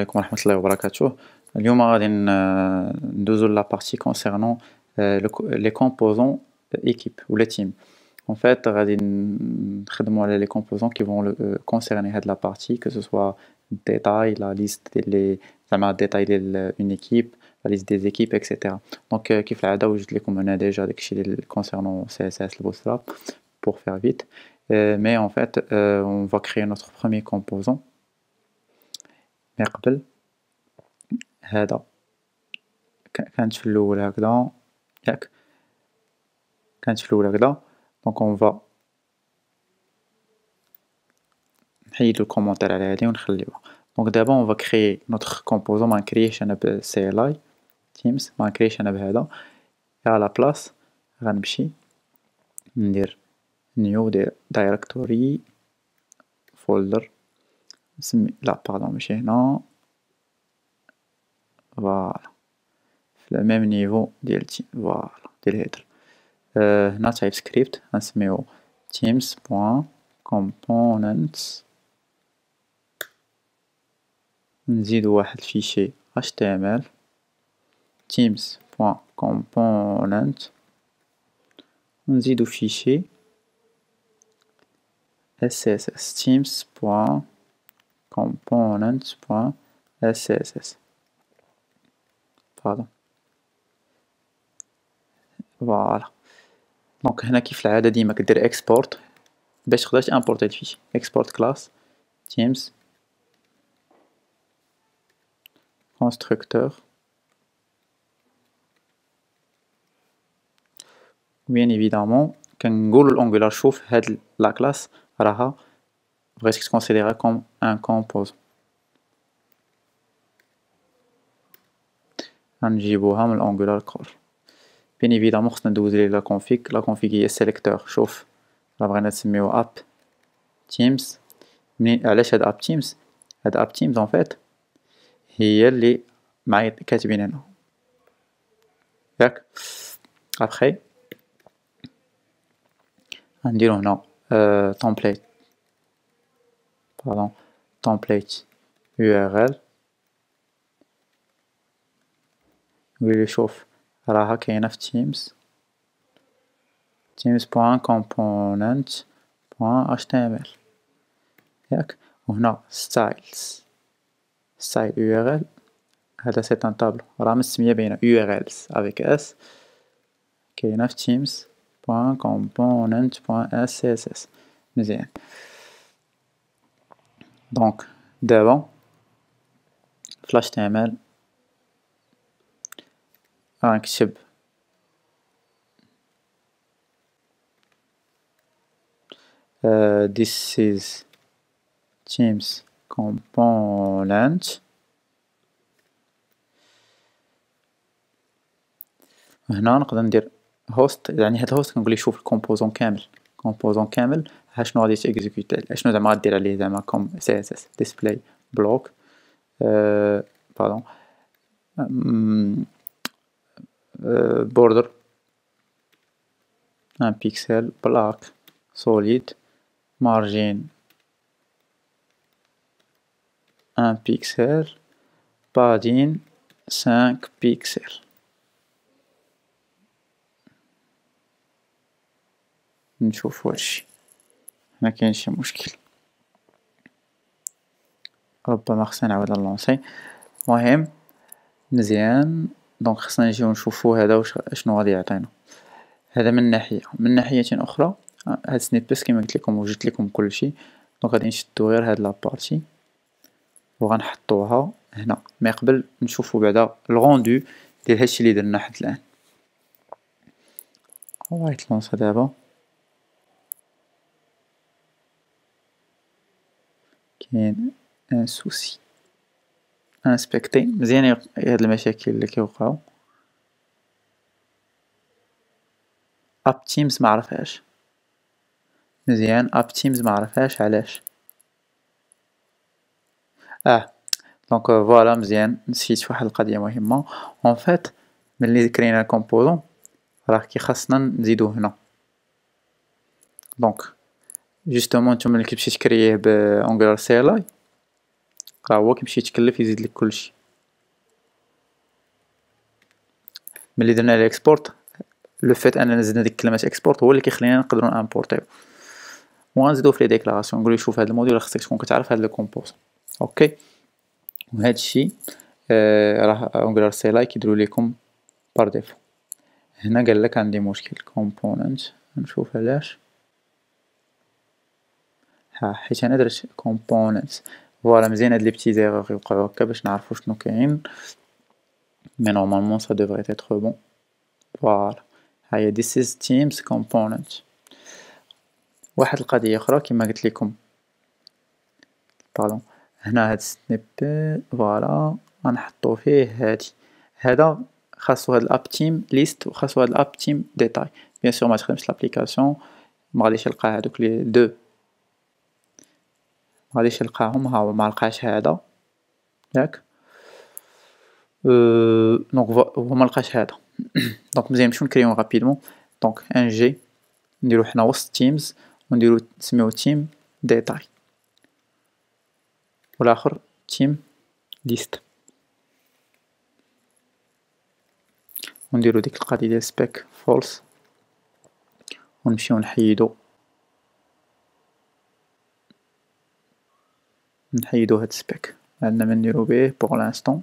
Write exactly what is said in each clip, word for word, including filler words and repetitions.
عليكم ورحمة الله وبركاته. اليوم غادي ن- ندوزو لا بارتي كونسيرنون لي كومبوزون ايكيب ولا تيم. En fait غادي نخدمو على لي كومبوزون كي فون كونسيرني هاد لا بارتي كو سو سوا ديتاي لا ليست ديال لي زعما ديتاي ديال اون ايكيب لا ليست دي زيكيب اكسيتيرا. دونك كيف العادة وجدت لكم هنا ديجا داكشي ديال كونسيرنون سي اس اس البوتستراب pour faire vite. Euh, mais en fait euh, on va créer notre premier composant. من قبل هذا كانت في الاول هكذا ياك كانت في الاول هكذا. دونك اون فا نحيدو الكومونتير على هادي ونخليوها. دونك دابا اون فا كريي نوتر كومبوزون. ما نكرييش انا ب سي ال اي تيمز، ما نكرييش انا بهذا. على لا بلاص غنمشي ندير نيو دير دايركتوري فولدر نسمي لا باردون ماشي هنا فوالا في الميم نيفو ديال تيم فوالا ديال هيدر. أه هنا تايب سكريبت غنسميو teams بوان components نزيدو واحد فيشي html teams بوان component ونزيدو فيشي css teams بوان components بوان css pardon فوالا. دونك هنا كيف العادة ديما كدير اكسبورت باش تقدر تامبورتي الفيشي. اكسبورت كلاس teams constructeur bien évidemment كنقولو الانجولار شوف هاد لا كلاس راها بغيتك تكونسيديرها كوم ان كومبوزون. غنجيبوها من الانجولار كور. bien évidemment خصنا ندوز ليه لا config. لا config هي selector. شوف راه بغينا نسميو اب تيمز. منين علاش هاد اب تيمز؟ هاد اب تيمز en fait هي اللي معايا كاتبين هنا ياك. ابخي غنديرو هنا template pardon template U R L نقولو شوف راها كاينة في teams teams.component.html ياك. وهنا styles style U R L هذا سي ان طابلو راه مسمية باينة U R Ls avec S كاينة في teams.component.css مزيان. دونك دابا في ال H T M L غنكتب Uh, this is teams component. هنا نقدر ندير host يعني هاد الهوست كنقول ليه شوف الكومبوزون كامل. كومبوزون كامل ها شنو غادي تيكزيكوتي شنو زعما غدير عليه زعما كوم سي اس اس display block أه pardon أه border un pixel black solid margin un pixel padding cinq pixels. نشوف هادشي ما كاين شي مشكل. ربما خصنا نعاود نلونسي. المهم مزيان. دونك خصنا نجيو نشوفو هذا واش شنو غادي يعطينا. هذا من ناحية. من ناحية اخرى هاد سنيبس كيما قلت لكم وجدت لكم كلشي. دونك غادي نشدو غير هاد لابارتي وغنحطوها هنا. مي قبل نشوفو بعدا الغوندو ديال هادشي اللي درنا حتى الان. هو يتلونسا دابا. كاين ان سوسي انسبكتي مزيان هاد المشاكل اللي كيوقعوا. اب تيمز ما عرفهاش مزيان. اب تيمز ما عرفهاش علاش اه دونك فوالا مزيان. نسيت فواحد القضيه مهمه اون فيت ملي كرينا الكومبوزون راه كي خاصنا نزيدوه هنا. دونك جوستومون نتوما ملي كتمشي تكرييه بانجولار سي ال اي راه هو كيمشي يتكلف يزيد لك كلشي. ملي درنا الاكسبورت لو فيت اننا زدنا ديك كلمه اكسبورت هو اللي كيخلينا نقدروا نامبورطيو ونزيدو في لي ديكلاراسيون نقولوا شوف هذا الموديل خصك تكون كتعرف هاد لو كومبوز. اوكي وهذا الشيء آه راه انجولار سي لاي كيديروا لكم بار ديفو. هنا قال لك عندي مشكل كومبوننت نشوف علاش ها حيت انا درت كومبوننت فوالا مزيان هاد لي بتي زيرور يوقعوا هكا باش نعرفوا شنو كاين مي نورمالمون سا دوفري اتر بون. فوالا هاهي this is teams component. واحد القضيه اخرى كما قلت لكم باردون هنا هاد السنيبت فوالا غنحطو فيه هادي هذا خاصو هاد الاب تيم ليست وخاصو هاد الاب تيم ديتاي. بيان سور ما تخدمش لابليكاسيون ما غاديش يلقى هادوك لي دو ما غاديش يلقاهم ها هو ما لقاش هذا ياك أه دونك هو ما لقاش هذا دونك مزيان نمشيو نكريو رابيدمون دونك ان جي نديرو حنا وسط تيمز ونديرو نسميوه تيم ديتاي والاخر تيم ليست ونديرو ديك القضيه ديال سبيك فولس ونمشيو نحيدو نحيدو هاد سبيك عندنا ما نديرو به بوغ لانستون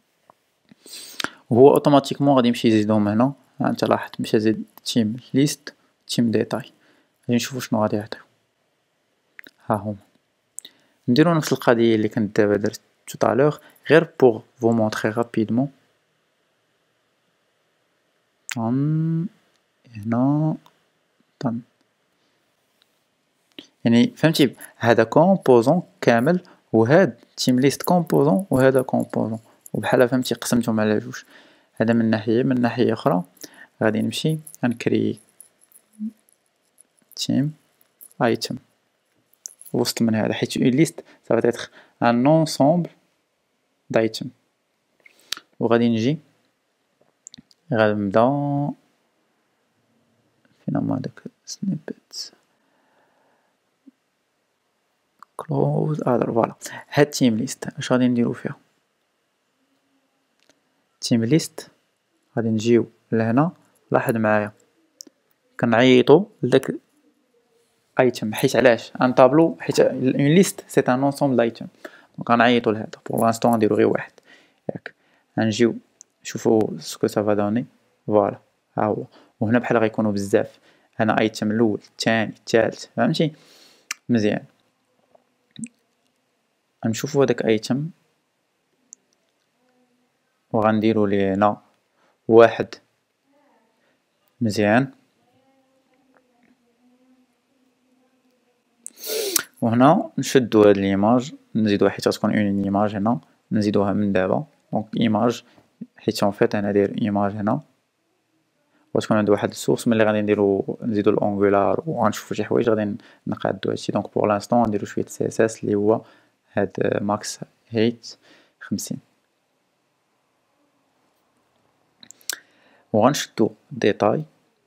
وهو اوتوماتيكمون غادي يمشي يزيدهم هنا. انت لاحظت مشى زيد تيم ليست تيم ديتاي غادي نشوفو شنو غادي يعطيو ها هما. نديرو نفس القضيه اللي كنت دابا درت تو طالور غير بوغ فو مونطري رابيدمون طن هنا طن يعني فهمتي هذا كومبوزون كامل وهاد تيم ليست كومبوزون وهذا كومبوزون وبحال فهمتي قسمتهم على جوج. هذا من ناحيه من ناحيه اخرى غادي نمشي غنكري تيم ايتم وسط من هذا حيت اون ليست سا va être un ensemble دايتم وغادي نجي غنبدا فين هما داك سنيبت كلوز ادر فوالا هاد تيم ليست اش غادي نديرو فيها تيم ليست غادي نجيو لهنا لاحظ معايا كنعيطو لداك ايتم حيت علاش ان طابلو حيت اون ليست سي ان انسومبل دايتم دونك غنعيطو لهذا بور لانستون نديرو غير واحد ياك غنجيو نشوفو سكو سا فا دوني فوالا ها هو وهنا بحال غيكونوا بزاف هنا ايتم الاول الثاني الثالث فهمتي مزيان غنشوفو هداك ايتم وغنديرو ليه هنا واحد مزيان وهنا نشدو هاد ليماج نزيدوها حيت غتكون اون ايماج هنا نزيدوها من دابا دونك ايماج حيت اون فيت انا داير ايماج هنا وتكون عند واحد السورس ملي غادي نديرو نزيدو الانغولار وغنشوفو شي حوايج غادي نقادو هادشي دونك بور لانستون نديرو شويه سي اس اس اللي هو هاد ماكس هيت خمسين وغنشدو ديتاي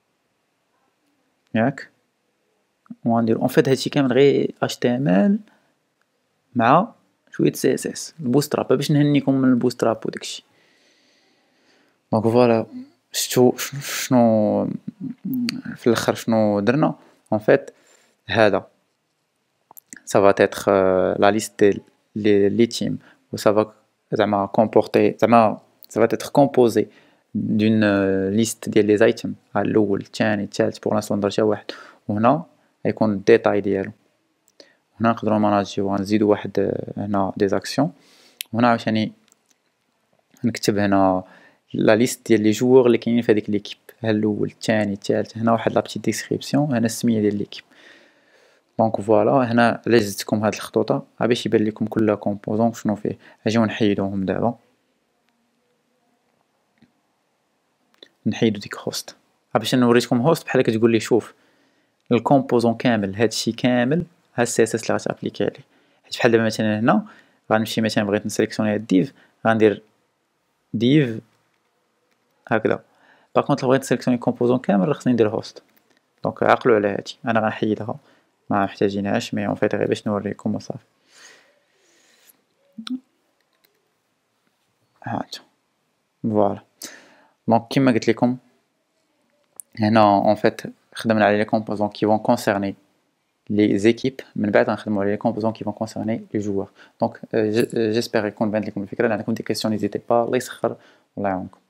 ياك وغنديرو اون فيت هادشي كامل غير اش تي ام ال مع شويه سي اس اس البوستراب باش نهنيكم من البوستراب وداكشي دونك فوالا شتو شنو في الاخر شنو درنا اون فيت هذا ça va être euh, la liste des les, les teams où ça va زعما comporter زعما ça va être composé d'une euh, liste ديال les items الاول الثاني الثالث بور لانسون درت واحد وهنا غيكون الديتاي ديالو هنا نقدروا ماناجيو غنزيدو واحد هنا دي زاكسيون وهنا عاوتاني نكتب هنا لا ليست ديال لي جوور اللي كاينين في هذيك ليكيب ها الاول الثاني الثالث هنا واحد لا بتيت ديسكريبسيون هنا السميه ديال ليكيب دونك فوالا هنا علاش زدتكم هاد الخطوطه باش يبان لكم كل كومبوزون شنو فيه. اجيو نحيدوهم دابا نحيدو ديك هوست باش نوريكم هوست بحال كتقول لي شوف الكومبوزون كامل هادشي كامل ها السي اس اس اللي غتابليكي عليه حيت بحال دابا مثلا هنا غنمشي مثلا بغيت نسيليكسيوني هاد الديف غندير ديف هكذا باغ كونطخ بغيت نسيليكسيوني كومبوزون كامل خصني ندير هوست دونك عقلوا على هادي انا غنحيدها ما محتاجينهاش مي اون فيت غير باش نوريكم وصافي. هانتو فوالا. دونك كيما قلت لكم هنا اون فيت خدمنا على لي كومبوزون كي فون كونسيرني لي زيكيب، من بعد غنخدمو على لي كومبوزون كي فون كونسيرني لي جوار. دونك جيسبيغ يكون بانت لكم الفكره. اللي عندكم دي كيسيون نيزيتي با، الله يسخر والله يعاونكم.